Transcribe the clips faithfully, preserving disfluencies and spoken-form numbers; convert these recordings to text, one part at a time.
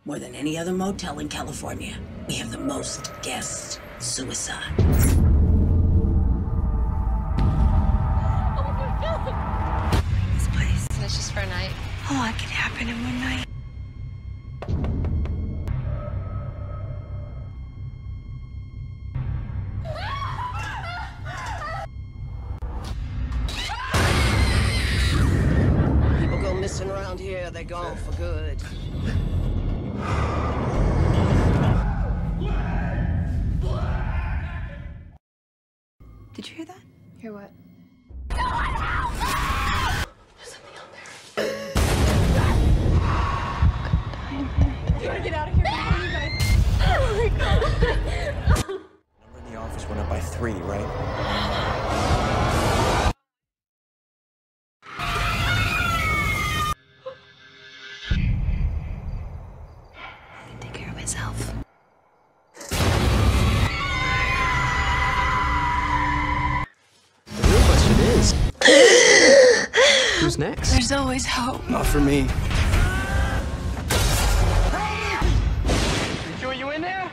More than any other motel in California, we have the most guest suicide. Oh my God! This place. And it's just for a night. A lot can happen in one night. People go missing around here, they're gone for good. Did you hear that? Hear what? You gotta get out of here before you guys. Oh my God! Number in the office went up by three, right? I can take care of myself. The real question is, who's next? There's always hope. Not for me. Sure you in there?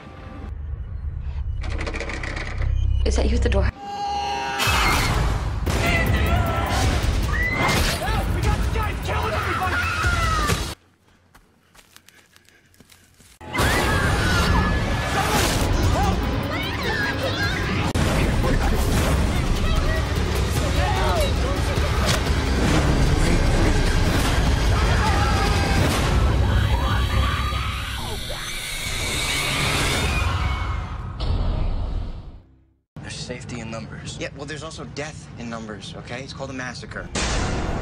Is that you at the door? We got the guys killing everybody! There's safety in numbers. Yeah, well, there's also death in numbers, okay? It's called a massacre.